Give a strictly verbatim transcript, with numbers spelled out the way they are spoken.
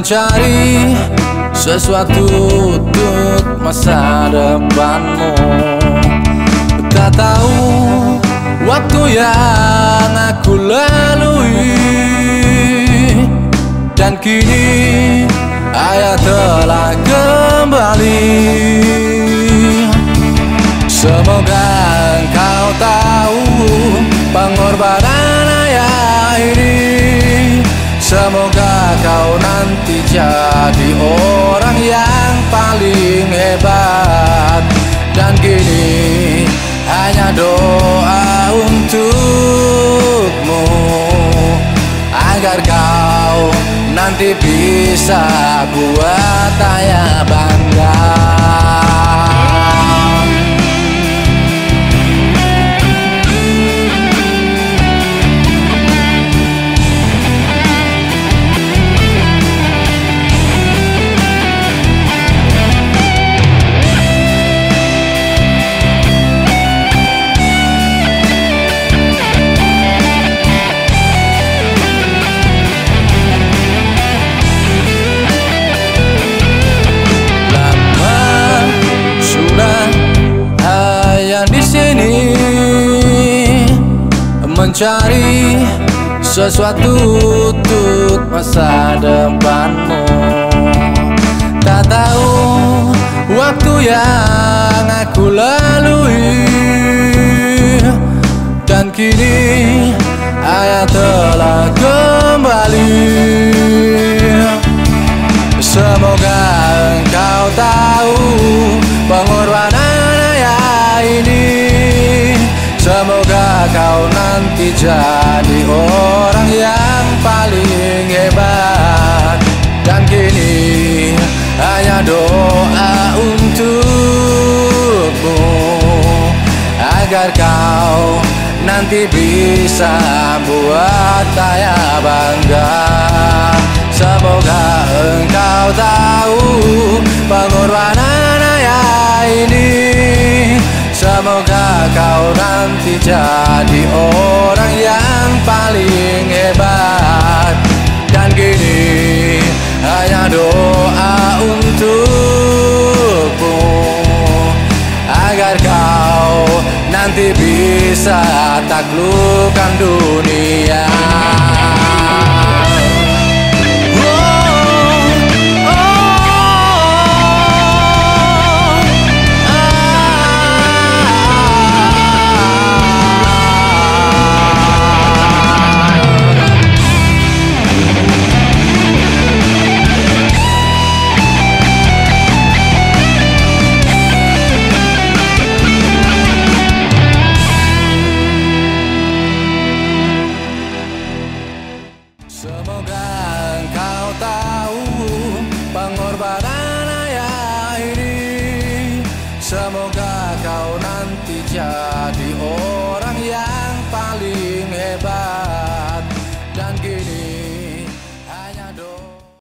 mencari sesuatu untuk masa depanmu. Tak tahu waktu yang aku lalui, dan kini ayah telah kembali. Semoga engkau tahu pengorbanan ayah ini. Semoga kau nanti jadi orang yang paling hebat. Dan kini hanya doa untukmu, agar kau nanti bisa buat ayah bangga. Mencari sesuatu untuk masa depanmu. Tak tahu waktu yang aku lalui, dan kini ayah telah kembali. Semoga engkau tahu pengorbanan ayah ini. Semoga kau nanti jadi orang yang paling hebat. Dan kini hanya doa untukmu, agar kau nanti bisa buat ayah bangga. Semoga engkau tahu pengorbanan ayah ini. Semoga kau nanti jadi orang yang paling hebat. Dan kini hanya doa untukmu, agar kau nanti bisa taklukkan dunia. Semoga engkau tahu pengorbanan ayah ini. Semoga kau nanti jadi orang